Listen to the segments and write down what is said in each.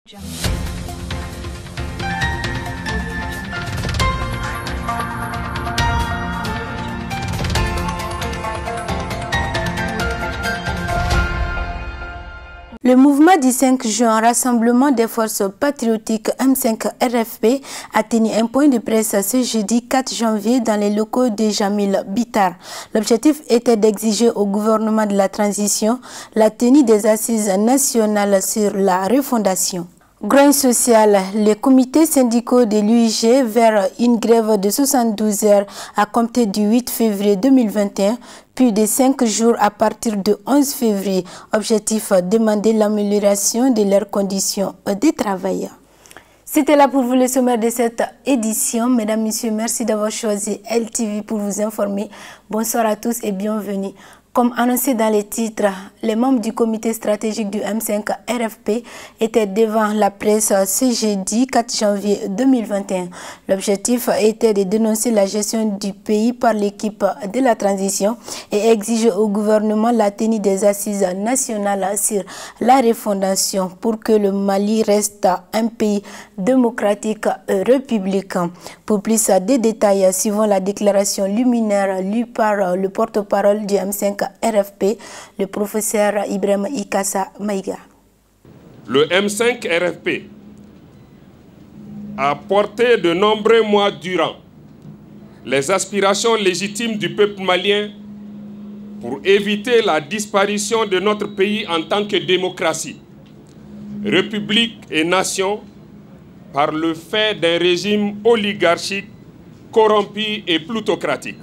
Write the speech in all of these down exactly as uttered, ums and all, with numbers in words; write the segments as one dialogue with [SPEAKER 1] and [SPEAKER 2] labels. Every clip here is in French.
[SPEAKER 1] Le mouvement du cinq juin, Rassemblement des forces patriotiques M cinq R F P, a tenu un point de presse ce jeudi quatre janvier dans les locaux de Jamil Bitar. L'objectif était d'exiger au gouvernement de la transition la tenue des assises nationales sur la refondation. Grain social, les comités syndicaux de l'U I G vers une grève de soixante-douze heures à compter du huit février deux mille vingt et un, puis de cinq jours à partir du onze février. Objectif, demander l'amélioration de leurs conditions de travail. C'était là pour vous le sommaire de cette édition. Mesdames, Messieurs, merci d'avoir choisi L T V pour vous informer. Bonsoir à tous et bienvenue. Comme annoncé dans les titres, les membres du comité stratégique du M cinq R F P étaient devant la presse ce jeudi quatre janvier deux mille vingt et un. L'objectif était de dénoncer la gestion du pays par l'équipe de la transition et exiger au gouvernement la tenue des assises nationales sur la refondation pour que le Mali reste un pays démocratique et républicain. Pour plus de détails, suivant la déclaration luminaire lue par le porte-parole du M cinq R F P, le professeur Ibrahim Ikassa Maïga.
[SPEAKER 2] Le M cinq R F P a porté de nombreux mois durant les aspirations légitimes du peuple malien pour éviter la disparition de notre pays en tant que démocratie, république et nation par le fait d'un régime oligarchique, corrompu et plutocratique.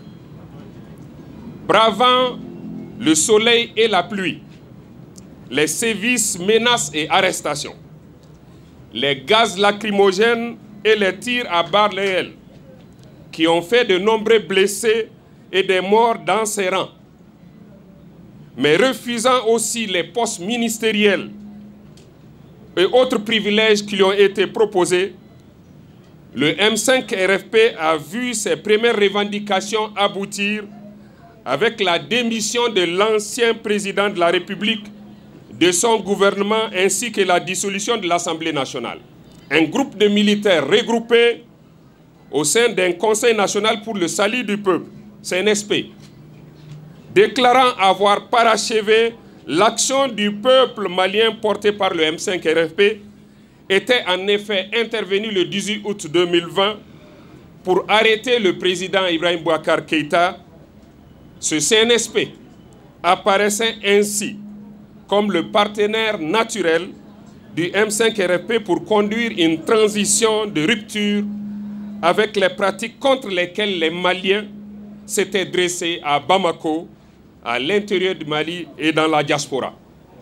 [SPEAKER 2] Bravant le soleil et la pluie, les sévices, menaces et arrestations, les gaz lacrymogènes et les tirs à balles réelles qui ont fait de nombreux blessés et des morts dans ses rangs, mais refusant aussi les postes ministériels et autres privilèges qui lui ont été proposés, le M cinq R F P a vu ses premières revendications aboutir avec la démission de l'ancien président de la République, de son gouvernement ainsi que la dissolution de l'Assemblée nationale. Un groupe de militaires regroupés au sein d'un Conseil national pour le salut du peuple, C N S P, déclarant avoir parachevé l'action du peuple malien portée par le M cinq R F P, était en effet intervenu le dix-huit août deux mille vingt pour arrêter le président Ibrahim Boubacar Keïta. Ce C N S P apparaissait ainsi comme le partenaire naturel du M cinq R F P pour conduire une transition de rupture avec les pratiques contre lesquelles les Maliens s'étaient dressés à Bamako, à l'intérieur du Mali et dans la diaspora.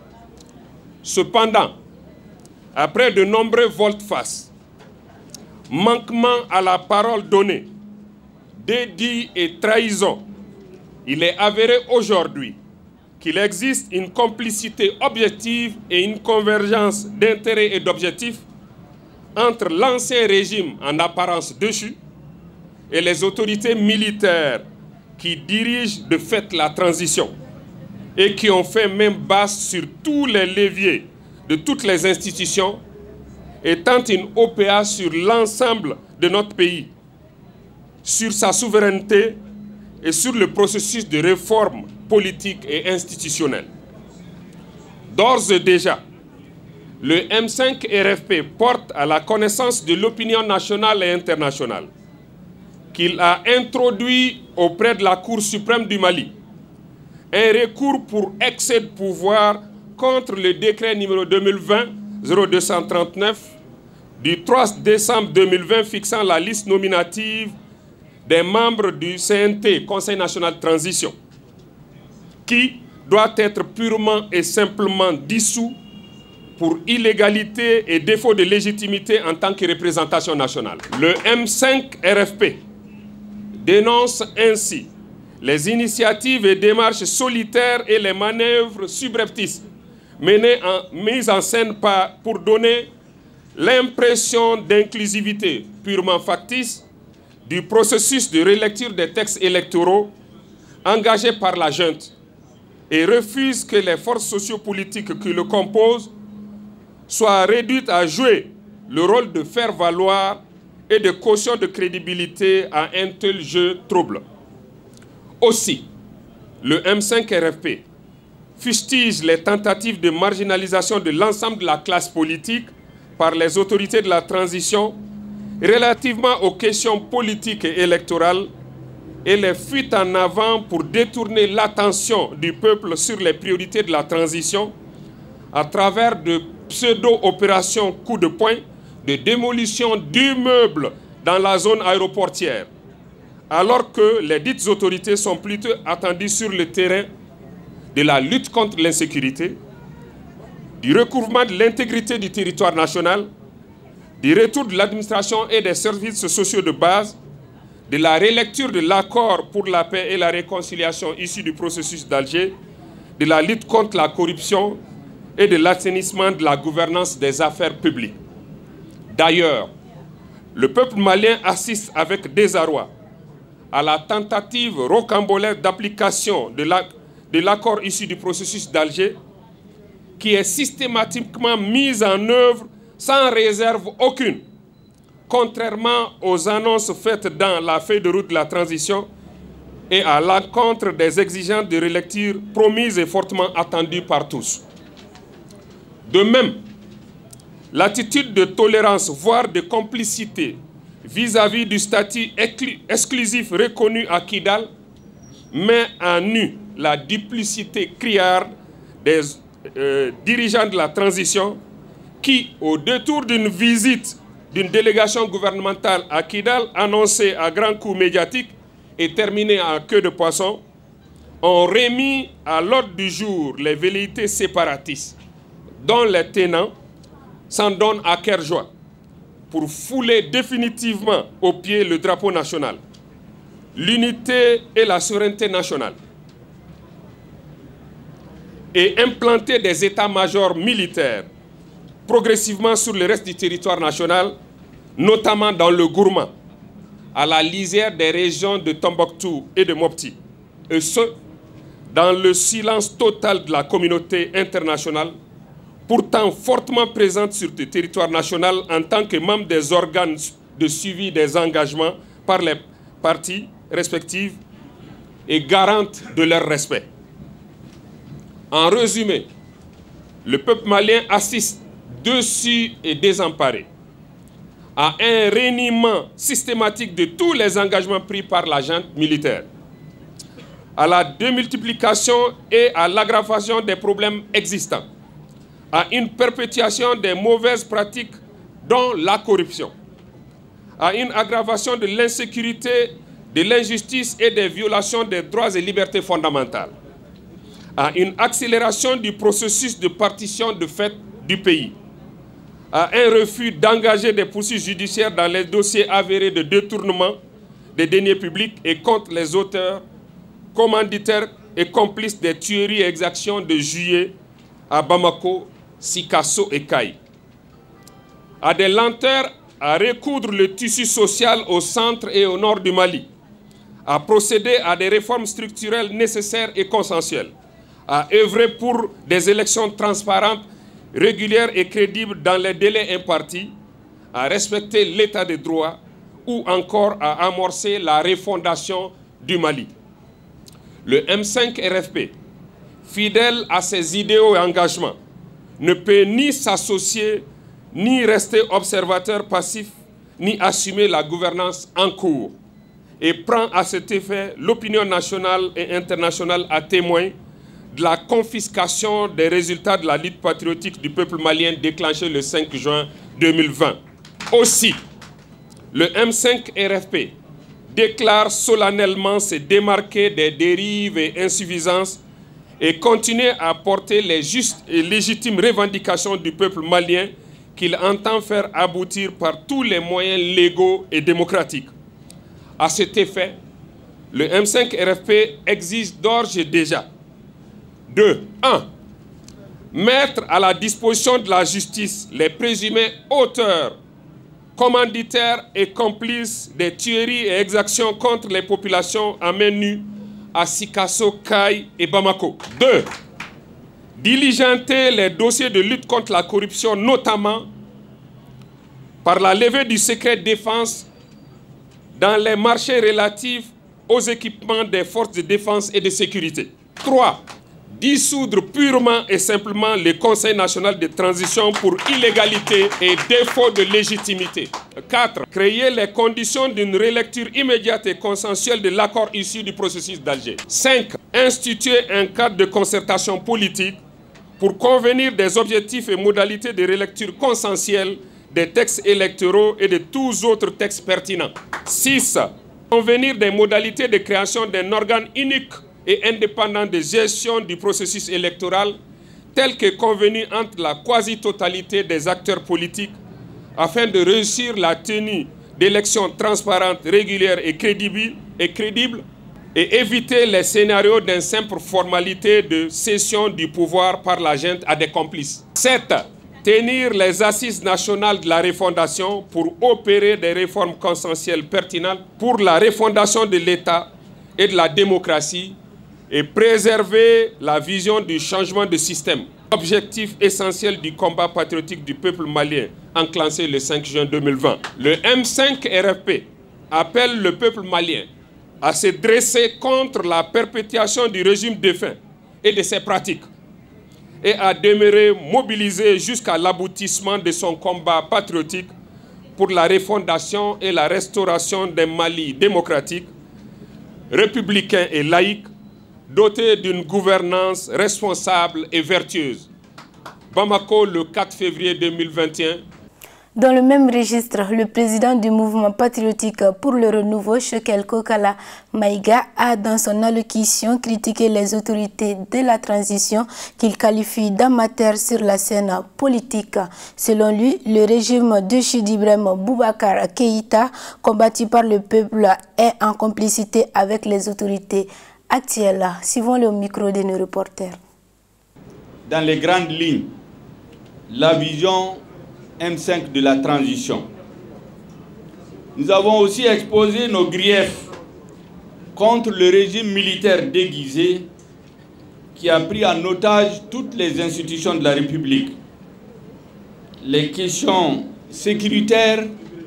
[SPEAKER 2] Cependant, après de nombreux volte-face, manquements à la parole donnée, dédits et trahisons, il est avéré aujourd'hui qu'il existe une complicité objective et une convergence d'intérêts et d'objectifs entre l'ancien régime en apparence déchu et les autorités militaires qui dirigent de fait la transition et qui ont fait main basse sur tous les leviers de toutes les institutions et tentent une O P A sur l'ensemble de notre pays, sur sa souveraineté et sur le processus de réforme politique et institutionnelle. D'ores et déjà, le M cinq R F P porte à la connaissance de l'opinion nationale et internationale qu'il a introduit auprès de la Cour suprême du Mali un recours pour excès de pouvoir contre le décret numéro deux mille vingt zéro deux cent trente-neuf du trois décembre deux mille vingt fixant la liste nominative des membres du C N T, Conseil national de transition, qui doit être purement et simplement dissous pour illégalité et défaut de légitimité en tant que représentation nationale. Le M cinq R F P dénonce ainsi les initiatives et démarches solitaires et les manœuvres subreptices menées en, mises en scène par, pour donner l'impression d'inclusivité purement factice du processus de relecture des textes électoraux engagé par la junte et refuse que les forces sociopolitiques qui le composent soit réduite à jouer le rôle de faire valoir et de caution de crédibilité à un tel jeu trouble. Aussi, le M cinq R F P fustige les tentatives de marginalisation de l'ensemble de la classe politique par les autorités de la transition relativement aux questions politiques et électorales et les fuites en avant pour détourner l'attention du peuple sur les priorités de la transition à travers de pseudo-opérations coup de poing de démolition d'immeubles dans la zone aéroportière, alors que les dites autorités sont plutôt attendues sur le terrain de la lutte contre l'insécurité, du recouvrement de l'intégrité du territoire national, du retour de l'administration et des services sociaux de base, de la relecture de l'accord pour la paix et la réconciliation issu du processus d'Alger, de la lutte contre la corruption et de l'assainissement de la gouvernance des affaires publiques. D'ailleurs, le peuple malien assiste avec désarroi à la tentative rocambolesque d'application de l'accord issu du processus d'Alger qui est systématiquement mise en œuvre sans réserve aucune, contrairement aux annonces faites dans la feuille de route de la transition et à l'encontre des exigences de relecture promises et fortement attendues par tous. De même, l'attitude de tolérance, voire de complicité vis-à-vis du statut exclusif reconnu à Kidal met en nu la duplicité criarde des euh, dirigeants de la transition qui, au détour d'une visite d'une délégation gouvernementale à Kidal, annoncée à grands coups médiatiques et terminée en queue de poisson, ont remis à l'ordre du jour les velléités séparatistes, dont les tenants s'en donnent à cœur joie pour fouler définitivement au pied le drapeau national, l'unité et la souveraineté nationale, et implanter des états-majors militaires progressivement sur le reste du territoire national, notamment dans le Gourma, à la lisière des régions de Tombouctou et de Mopti, et ce, dans le silence total de la communauté internationale, pourtant fortement présente sur le territoire national en tant que membre des organes de suivi des engagements par les parties respectives et garante de leur respect. En résumé, le peuple malien assiste dessus et désemparé à un reniement systématique de tous les engagements pris par la junte militaire, à la démultiplication et à l'aggravation des problèmes existants, à une perpétuation des mauvaises pratiques dont la corruption, à une aggravation de l'insécurité, de l'injustice et des violations des droits et libertés fondamentales, à une accélération du processus de partition de fait du pays, à un refus d'engager des poursuites judiciaires dans les dossiers avérés de détournement des deniers publics et contre les auteurs, commanditaires et complices des tueries et exactions de juillet à Bamako, Sikasso et Kaï, à des lenteurs à recoudre le tissu social au centre et au nord du Mali, à procéder à des réformes structurelles nécessaires et consensuelles, à œuvrer pour des élections transparentes, régulières et crédibles dans les délais impartis, à respecter l'état de droit ou encore à amorcer la refondation du Mali. Le M cinq R F P, fidèle à ses idéaux et engagements, ne peut ni s'associer, ni rester observateur passif, ni assumer la gouvernance en cours, et prend à cet effet l'opinion nationale et internationale à témoin de la confiscation des résultats de la lutte patriotique du peuple malien déclenchée le cinq juin deux mille vingt. Aussi, le M cinq R F P déclare solennellement se démarquer des dérives et insuffisances et continuer à porter les justes et légitimes revendications du peuple malien qu'il entend faire aboutir par tous les moyens légaux et démocratiques. À cet effet, le M cinq R F P exige d'ores et déjà de un. Mettre à la disposition de la justice les présumés auteurs, commanditaires et complices des tueries et exactions contre les populations à main nue à Sikasso, Kaï et Bamako. deux. diligenter les dossiers de lutte contre la corruption, notamment par la levée du secret défense dans les marchés relatifs aux équipements des forces de défense et de sécurité. trois. Dissoudre purement et simplement le Conseil national de transition pour illégalité et défaut de légitimité. quatre. Créer les conditions d'une relecture immédiate et consensuelle de l'accord issu du processus d'Alger. cinq. Instituer un cadre de concertation politique pour convenir des objectifs et modalités de relecture consensuelle des textes électoraux et de tous autres textes pertinents. six. Convenir des modalités de création d'un organe unique et indépendant de gestion du processus électoral tel que convenu entre la quasi-totalité des acteurs politiques afin de réussir la tenue d'élections transparentes, régulières et crédibles, et crédibles et éviter les scénarios d'une simple formalité de cession du pouvoir par la junte à des complices. sept. Tenir les assises nationales de la refondation pour opérer des réformes consensuelles pertinentes pour la refondation de l'État et de la démocratie et préserver la vision du changement de système. Objectif essentiel du combat patriotique du peuple malien, enclenché le cinq juin deux mille vingt. Le M cinq R F P appelle le peuple malien à se dresser contre la perpétuation du régime défunt et de ses pratiques et à demeurer mobilisé jusqu'à l'aboutissement de son combat patriotique pour la refondation et la restauration d'un Mali démocratique, républicain et laïque, doté d'une gouvernance responsable et vertueuse. Bamako, le quatre février deux mille vingt et un.
[SPEAKER 1] Dans le même registre, le président du mouvement patriotique pour le renouveau, Choguel Kokala Maïga, a dans son allocution critiqué les autorités de la transition qu'il qualifie d'amateurs sur la scène politique. Selon lui, le régime de Chidi Ibrahim Boubacar Keïta, combattu par le peuple, est en complicité avec les autorités actuelles. Suivons le micro de nos reporters.
[SPEAKER 3] Dans les grandes lignes, la vision M cinq de la transition. Nous avons aussi exposé nos griefs contre le régime militaire déguisé qui a pris en otage toutes les institutions de la République. Les questions sécuritaires,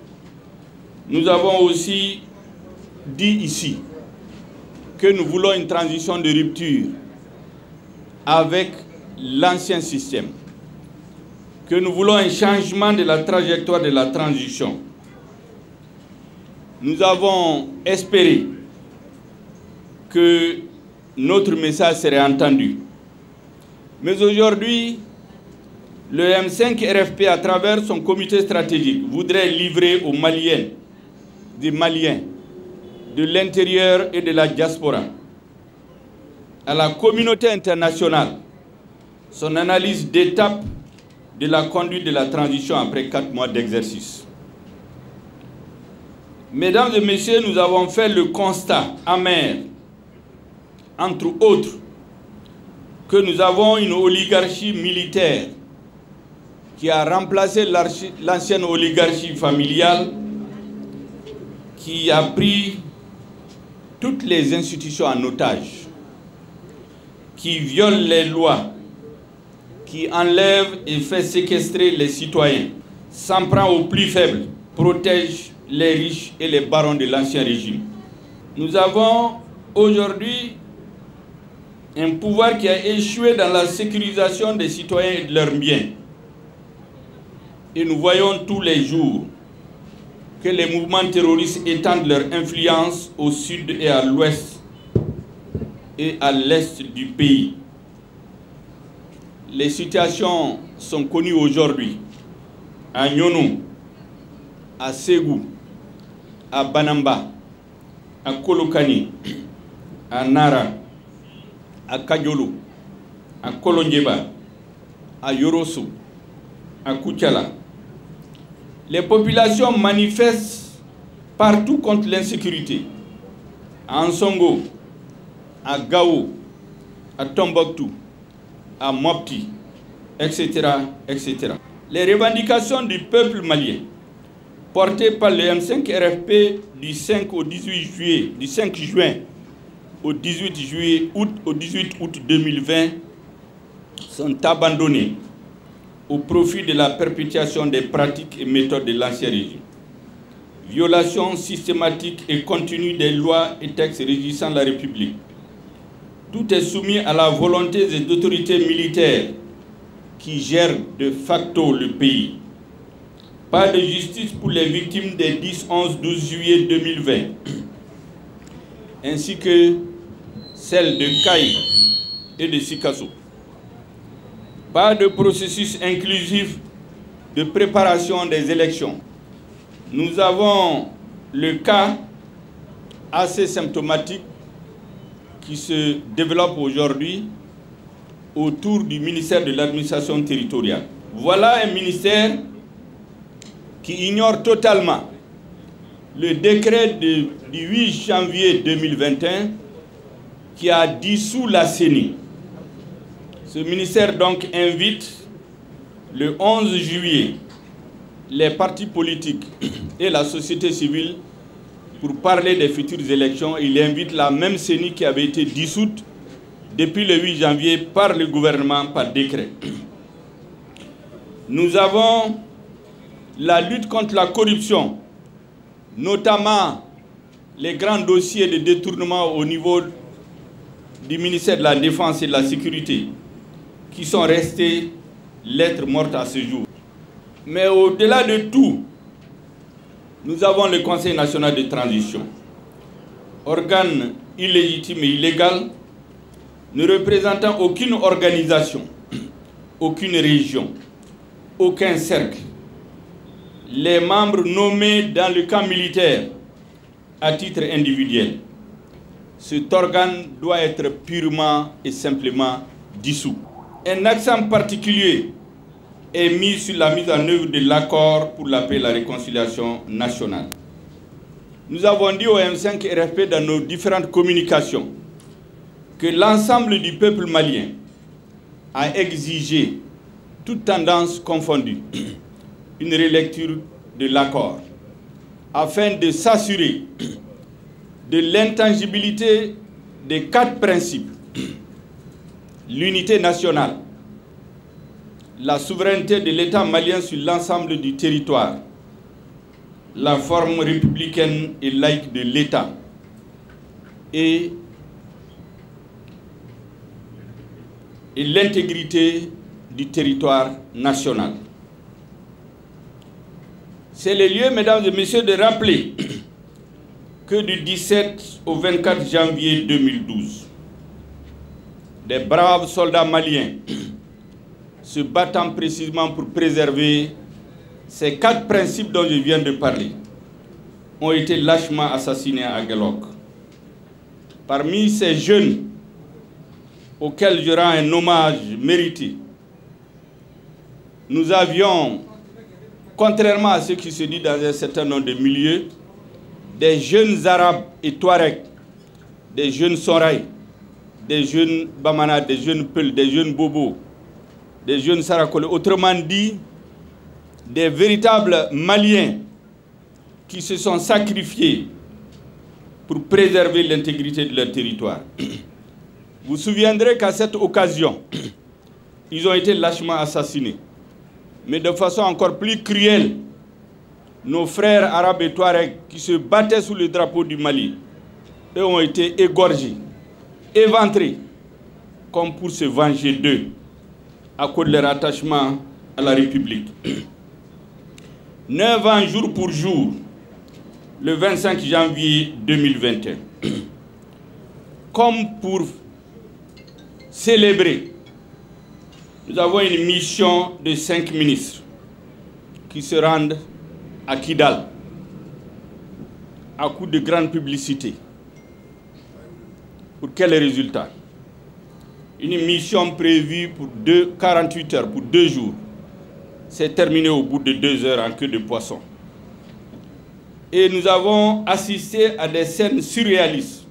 [SPEAKER 3] nous avons aussi dit ici que nous voulons une transition de rupture avec l'ancien système, que nous voulons un changement de la trajectoire de la transition. Nous avons espéré que notre message serait entendu. Mais aujourd'hui, le M cinq R F P, à travers son comité stratégique, voudrait livrer aux Maliens, des Maliens, de l'intérieur et de la diaspora, à la communauté internationale, son analyse d'étape de la conduite de la transition après quatre mois d'exercice. Mesdames et messieurs, nous avons fait le constat amer, entre autres, que nous avons une oligarchie militaire qui a remplacé l'ancienne oligarchie familiale, qui a pris toutes les institutions en otage, qui viole les lois, qui enlève et fait séquestrer les citoyens, s'en prend aux plus faibles, protège les riches et les barons de l'ancien régime. Nous avons aujourd'hui un pouvoir qui a échoué dans la sécurisation des citoyens et de leurs biens. Et nous voyons tous les jours que les mouvements terroristes étendent leur influence au sud et à l'ouest et à l'est du pays. Les situations sont connues aujourd'hui à Nyonou, à Ségou, à Banamba, à Kolokani, à Nara, à Kadiolo, à Kolonjeba, à Yorosso, à Koutiala. Les populations manifestent partout contre l'insécurité. À Ansongo, à Gao, à Tombouctou, à Mopti, et cetera, et cetera. Les revendications du peuple malien, portées par le M cinq R F P du cinq au dix-huit juillet, du cinq juin au dix-huit juillet, août, au dix-huit août deux mille vingt, sont abandonnés au profit de la perpétuation des pratiques et méthodes de l'Ancien Régime. Violation systématique et continue des lois et textes régissant la République. Tout est soumis à la volonté des autorités militaires qui gèrent de facto le pays. Pas de justice pour les victimes des dix, onze, douze juillet deux mille vingt, ainsi que celles de Caï et de Sikasso. Pas de processus inclusif de préparation des élections. Nous avons le cas assez symptomatique qui se développe aujourd'hui autour du ministère de l'administration territoriale. Voilà un ministère qui ignore totalement le décret de, du huit janvier deux mille vingt et un qui a dissous la C E N I. Ce ministère donc invite le onze juillet les partis politiques et la société civile pour parler des futures élections. Il invite la même C E N I qui avait été dissoute depuis le huit janvier par le gouvernement par décret. Nous avons la lutte contre la corruption, notamment les grands dossiers de détournement au niveau du ministère de la Défense et de la Sécurité, qui sont restés lettres mortes à ce jour. Mais au-delà de tout, nous avons le Conseil national de transition, organe illégitime et illégal, ne représentant aucune organisation, aucune région, aucun cercle. Les membres nommés dans le camp militaire à titre individuel. Cet organe doit être purement et simplement dissous. Un accent particulier est mis sur la mise en œuvre de l'accord pour la paix et la réconciliation nationale. Nous avons dit au M cinq R F P dans nos différentes communications que l'ensemble du peuple malien a exigé, toutes tendances confondues, une relecture de l'accord afin de s'assurer de l'intangibilité des quatre principes: l'unité nationale, la souveraineté de l'État malien sur l'ensemble du territoire, la forme républicaine et laïque de l'État et, et l'intégrité du territoire national. C'est le lieu, mesdames et messieurs, de rappeler que du dix-sept au vingt-quatre janvier deux mille douze, des braves soldats maliens se battant précisément pour préserver ces quatre principes dont je viens de parler ont été lâchement assassinés à Guelok. Parmi ces jeunes auxquels je rends un hommage mérité, nous avions, contrairement à ce qui se dit dans un certain nombre de milieux, des jeunes Arabes et Touaregs, des jeunes Soraï, des jeunes Bamana, des jeunes Peul, des jeunes Bobo, des jeunes Sarakole, autrement dit, des véritables Maliens qui se sont sacrifiés pour préserver l'intégrité de leur territoire. Vous vous souviendrez qu'à cette occasion, ils ont été lâchement assassinés. Mais de façon encore plus cruelle, nos frères arabes et touaregs qui se battaient sous le drapeau du Mali, eux ont été égorgés, éventrés, comme pour se venger d'eux, à cause de leur attachement à la République. Neuf ans jour pour jour, le vingt-cinq janvier deux mille vingt et un, comme pour célébrer, nous avons une mission de cinq ministres qui se rendent à Kidal à coup de grande publicité. Pour quel résultat? Une mission prévue pour deux, quarante-huit heures, pour deux jours, s'est terminée au bout de deux heures en queue de poisson. Et nous avons assisté à des scènes surréalistes.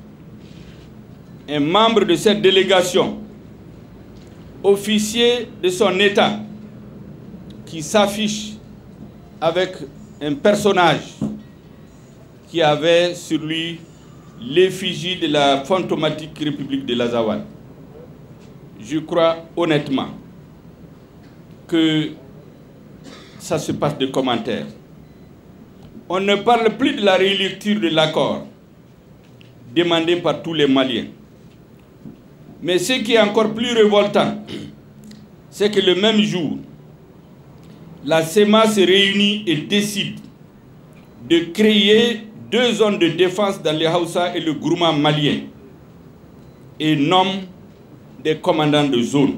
[SPEAKER 3] Un membre de cette délégation, officier de son État, qui s'affiche avec un personnage qui avait sur lui l'effigie de la fantomatique République de l'Azawad. je crois honnêtement que ça se passe de commentaires. On ne parle plus de la relecture de l'accord demandé par tous les Maliens. Mais ce qui est encore plus révoltant, c'est que le même jour, la S E M A se réunit et décide de créer deux zones de défense dans les Hausa et le Gourma malien et nomme des commandants de zone.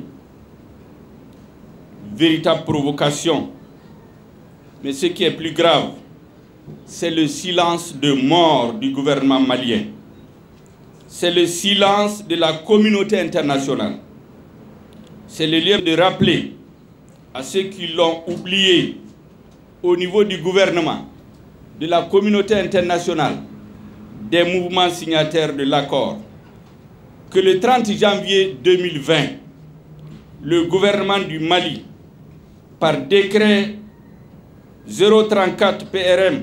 [SPEAKER 3] Véritable provocation. Mais ce qui est plus grave, c'est le silence de mort du gouvernement malien. C'est le silence de la communauté internationale. C'est le lieu de rappeler à ceux qui l'ont oublié au niveau du gouvernement, de la communauté internationale, des mouvements signataires de l'accord, que le trente janvier deux mille vingt, le gouvernement du Mali, par décret zéro trente-quatre P R M,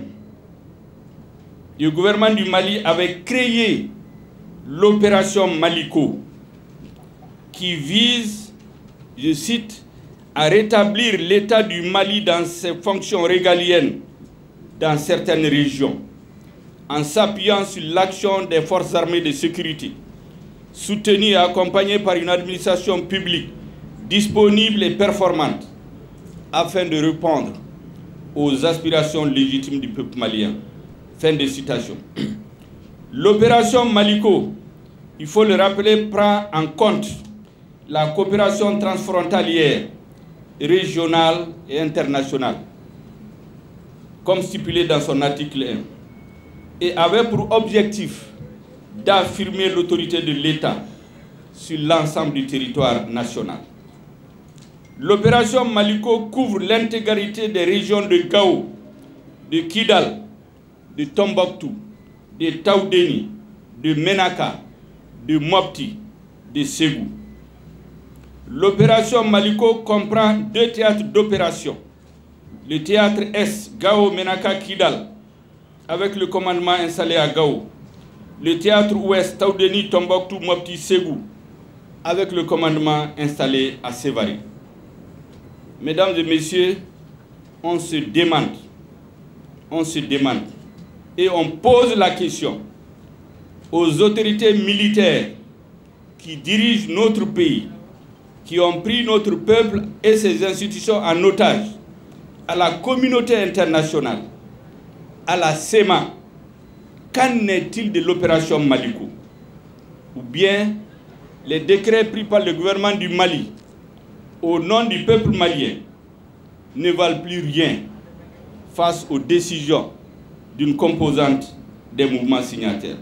[SPEAKER 3] le gouvernement du Mali avait créé l'opération Maliko, qui vise, je cite, à rétablir l'état du Mali dans ses fonctions régaliennes dans certaines régions, en s'appuyant sur l'action des forces armées de sécurité, soutenues et accompagnées par une administration publique disponible et performante, afin de répondre aux aspirations légitimes du peuple malien. Fin de citation. L'opération Maliko, il faut le rappeler, prend en compte la coopération transfrontalière, régionale et internationale, comme stipulé dans son article un, et avait pour objectif d'affirmer l'autorité de l'État sur l'ensemble du territoire national. L'opération Maliko couvre l'intégralité des régions de Gao, de Kidal, de Tombouctou, de Taoudéni, de Menaka, de Mopti, de Ségou. L'opération Maliko comprend deux théâtres d'opération. Le théâtre Est, Gao, Menaka, Kidal, avec le commandement installé à Gao. Le théâtre Ouest, Taoudéni, Tombouctou, Mopti, Ségou, avec le commandement installé à Sévaré. Mesdames et messieurs, on se demande, on se demande, et on pose la question aux autorités militaires qui dirigent notre pays, qui ont pris notre peuple et ses institutions en otage, à la communauté internationale, à la S E M A, qu'en est-il de l'opération Maliko? Ou bien les décrets pris par le gouvernement du Mali au nom du peuple malien ne valent plus rien face aux décisions d'une composante des mouvements signataires.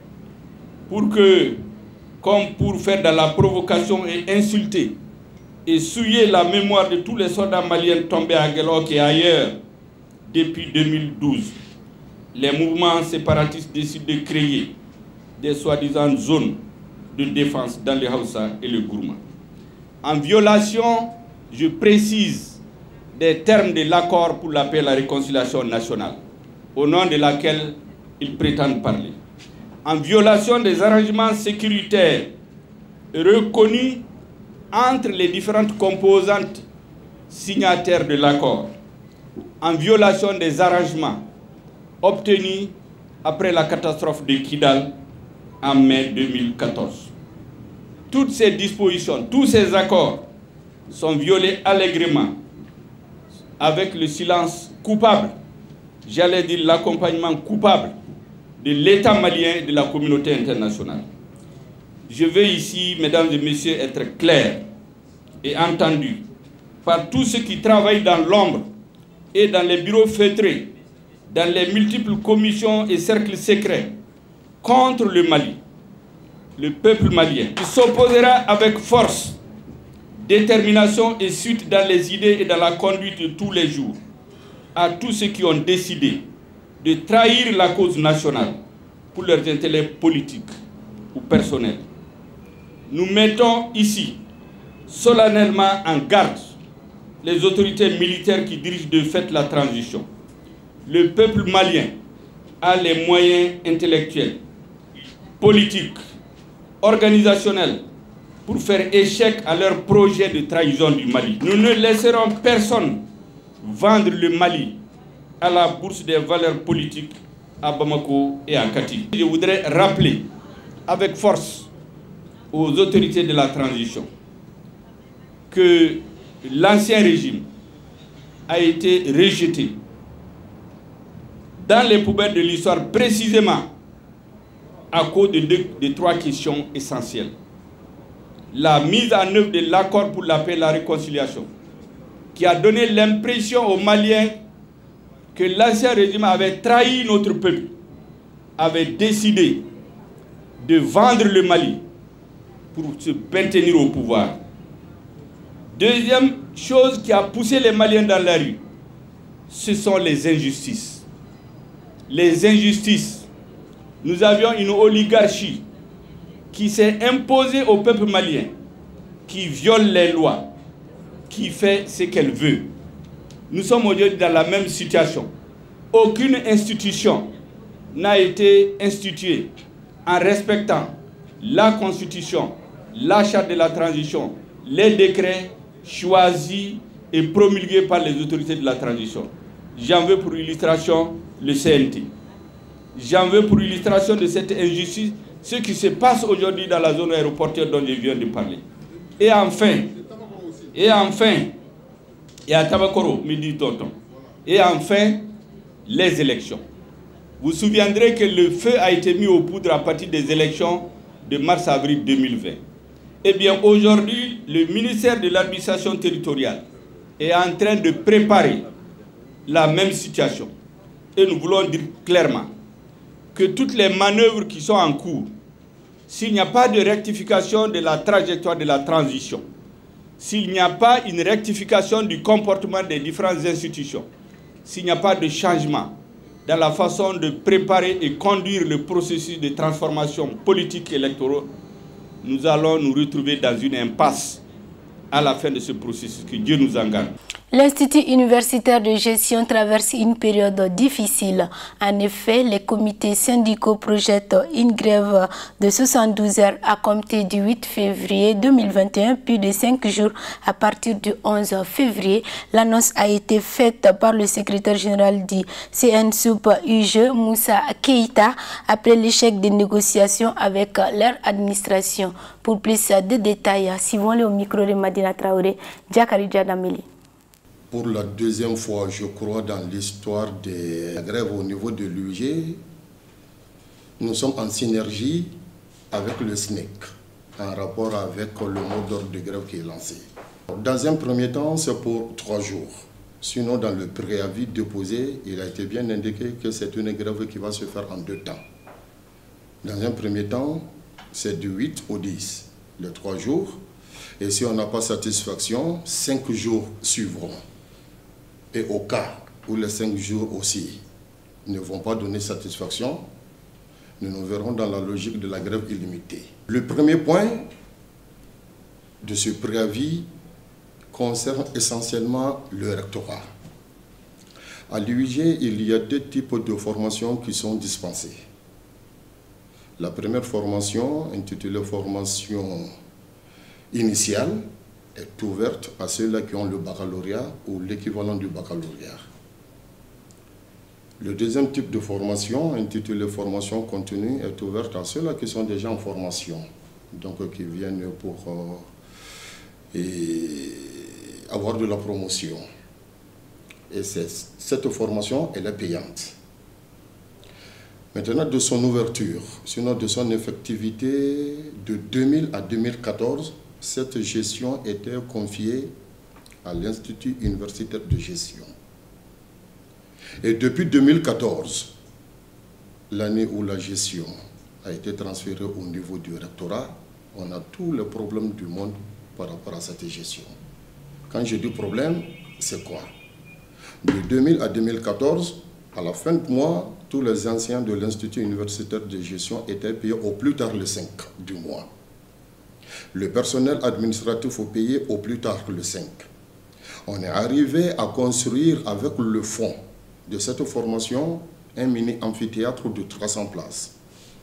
[SPEAKER 3] Pour que, comme pour faire de la provocation et insulter et souiller la mémoire de tous les soldats maliens tombés à Guelok et ailleurs depuis deux mille douze, les mouvements séparatistes décident de créer des soi-disant zones de défense dans les Hausa et le Gourma. En violation, je précise, des termes de l'accord pour la paix et la réconciliation nationale, au nom de laquelle ils prétendent parler. En violation des arrangements sécuritaires reconnus entre les différentes composantes signataires de l'accord, en violation des arrangements obtenus après la catastrophe de Kidal en mai deux mille quatorze. Toutes ces dispositions, tous ces accords sont violés allègrement avec le silence coupable, j'allais dire l'accompagnement coupable de l'État malien et de la communauté internationale. Je veux ici, mesdames et messieurs, être clair et entendu par tous ceux qui travaillent dans l'ombre et dans les bureaux feutrés, dans les multiples commissions et cercles secrets contre le Mali, le peuple malien, qui s'opposera avec force, détermination et suite dans les idées et dans la conduite de tous les jours à tous ceux qui ont décidé de trahir la cause nationale pour leurs intérêts politiques ou personnels. Nous mettons ici solennellement en garde les autorités militaires qui dirigent de fait la transition. Le peuple malien a les moyens intellectuels, politiques, organisationnels, pour faire échec à leur projet de trahison du Mali. Nous ne laisserons personne vendre le Mali à la bourse des valeurs politiques à Bamako et à Kati. Je voudrais rappeler avec force aux autorités de la transition que l'ancien régime a été rejeté dans les poubelles de l'histoire précisément à cause de, deux, de trois questions essentielles. La mise en œuvre de l'accord pour la paix et la réconciliation, qui a donné l'impression aux Maliens que l'ancien régime avait trahi notre peuple, avait décidé de vendre le Mali pour se maintenir au pouvoir. Deuxième chose qui a poussé les Maliens dans la rue, ce sont les injustices. Les injustices. Nous avions une oligarchie qui s'est imposée au peuple malien, qui viole les lois, qui fait ce qu'elle veut. Nous sommes aujourd'hui dans la même situation. Aucune institution n'a été instituée en respectant la Constitution, la Charte de la transition, les décrets choisis et promulgués par les autorités de la transition. J'en veux pour illustration le C N T. J'en veux pour illustration de cette injustice ce qui se passe aujourd'hui dans la zone aéroportuaire dont je viens de parler. Et enfin, et enfin, et à Tabakoro, me dit tonton, et enfin, les élections. Vous vous souviendrez que le feu a été mis aux poudres à partir des élections de mars-avril deux mille vingt. Eh bien, aujourd'hui, le ministère de l'administration territoriale est en train de préparer la même situation. Et nous voulons dire clairement que toutes les manœuvres qui sont en cours, s'il n'y a pas de rectification de la trajectoire de la transition, s'il n'y a pas une rectification du comportement des différentes institutions, s'il n'y a pas de changement dans la façon de préparer et conduire le processus de transformation politique et électorale, nous allons nous retrouver dans une impasse à la fin de ce processus. Que Dieu nous en garde.
[SPEAKER 1] L'Institut universitaire de gestion traverse une période difficile. En effet, les comités syndicaux projettent une grève de soixante-douze heures à compter du huit février deux mille vingt et un, puis de cinq jours à partir du onze février. L'annonce a été faite par le secrétaire général du C N S U P U G E, Moussa Keïta, après l'échec des négociations avec leur administration. Pour plus de détails, suivons-le au micro de Madina Traoré, Diakari Djadamili.
[SPEAKER 4] Pour la deuxième fois, je crois, dans l'histoire des grèves au niveau de l'U G, nous sommes en synergie avec le S N E C, en rapport avec le mot d'ordre de grève qui est lancé. Dans un premier temps, c'est pour trois jours. Sinon, dans le préavis déposé, il a été bien indiqué que c'est une grève qui va se faire en deux temps. Dans un premier temps, c'est du huit au dix, les trois jours. Et si on n'a pas satisfaction, cinq jours suivront. Et au cas où les cinq jours aussi ne vont pas donner satisfaction, nous nous verrons dans la logique de la grève illimitée. Le premier point de ce préavis concerne essentiellement le rectorat. À l'U G, il y a deux types de formations qui sont dispensées. La première formation, intitulée formation initiale, est ouverte à ceux-là qui ont le baccalauréat ou l'équivalent du baccalauréat. Le deuxième type de formation, intitulée formation continue, est ouverte à ceux-là qui sont déjà en formation, donc qui viennent pour euh, et avoir de la promotion. Et cette formation, elle est payante. Maintenant, de son ouverture, sinon de son effectivité, de deux mille à deux mille quatorze, cette gestion était confiée à l'Institut universitaire de gestion. Et depuis deux mille quatorze, l'année où la gestion a été transférée au niveau du rectorat, on a tous les problèmes du monde par rapport à cette gestion. Quand je dis problème, c'est quoi? De deux mille à deux mille quatorze, à la fin de mois, tous les anciens de l'Institut universitaire de gestion étaient payés au plus tard le cinq du mois. Le personnel administratif est payé au plus tard le cinq. On est arrivé à construire avec le fonds de cette formation un mini amphithéâtre de trois cents places.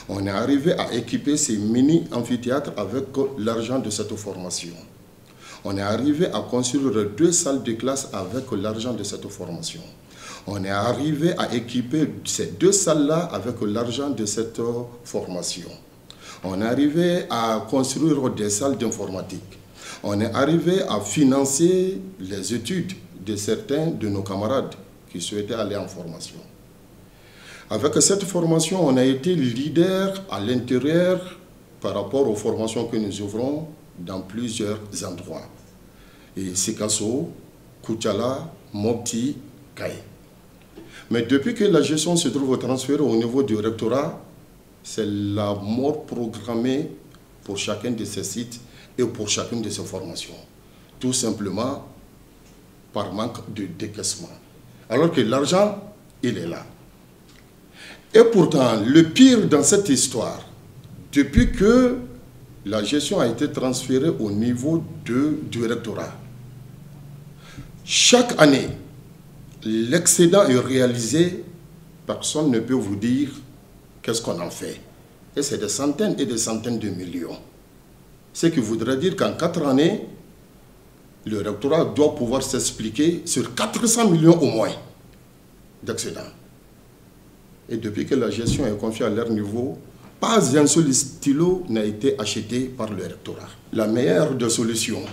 [SPEAKER 4] On est arrivé à équiper ces mini-amphithéâtres avec l'argent de cette formation. On est arrivé à construire deux salles de classe avec l'argent de cette formation. On est arrivé à équiper ces deux salles-là avec l'argent de cette formation. On est arrivé à construire des salles d'informatique. On est arrivé à financer les études de certains de nos camarades qui souhaitaient aller en formation. Avec cette formation, on a été leader à l'intérieur par rapport aux formations que nous ouvrons dans plusieurs endroits. Et Sikasso, Koutiala, Mopti, Kaye. Mais depuis que la gestion se trouve transférée au niveau du rectorat, c'est la mort programmée pour chacun de ces sites et pour chacune de ces formations. Tout simplement par manque de décaissement. Alors que l'argent, il est là. Et pourtant, le pire dans cette histoire, depuis que la gestion a été transférée au niveau de, du rectorat, chaque année, l'excédent est réalisé, personne ne peut vous dire qu'est-ce qu'on en fait. Et c'est des centaines et des centaines de millions. Ce qui voudrait dire qu'en quatre années, le rectorat doit pouvoir s'expliquer sur quatre cents millions au moins d'excédent. Et depuis que la gestion est confiée à leur niveau, pas un seul stylo n'a été acheté par le rectorat. La meilleure des solutions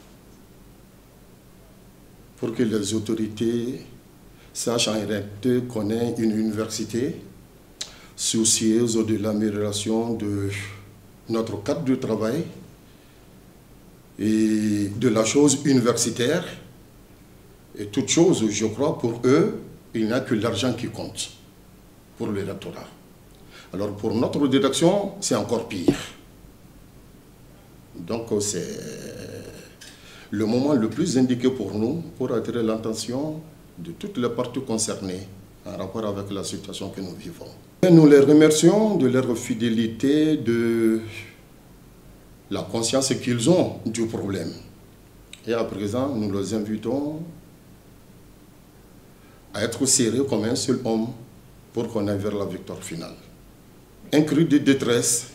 [SPEAKER 4] pour que les autorités sachent en réalité qu'on est une université soucieuse de l'amélioration de notre cadre de travail et de la chose universitaire. Et toute chose, je crois, pour eux, il n'y a que l'argent qui compte pour le rectorat. Alors pour notre direction, c'est encore pire. Donc c'est le moment le plus indiqué pour nous pour attirer l'attention de toutes les parties concernées en rapport avec la situation que nous vivons. Et nous les remercions de leur fidélité, de la conscience qu'ils ont du problème. Et à présent, nous les invitons à être sérieux comme un seul homme pour qu'on aille vers la victoire finale. Un cri de détresse,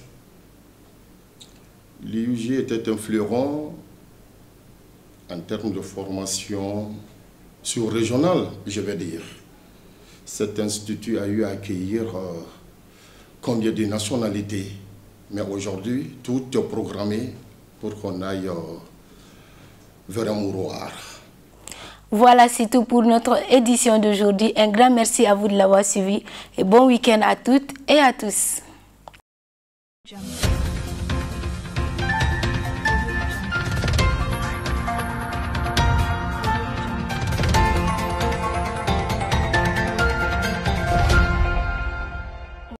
[SPEAKER 4] l'I U G était un fleuron en termes de formation sur-régionale, je vais dire. Cet institut a eu à accueillir euh, combien de nationalités, mais aujourd'hui, tout est programmé pour qu'on aille euh, vers un mouroir.
[SPEAKER 1] Voilà, c'est tout pour notre édition d'aujourd'hui. Un grand merci à vous de l'avoir suivi et bon week-end à toutes et à tous.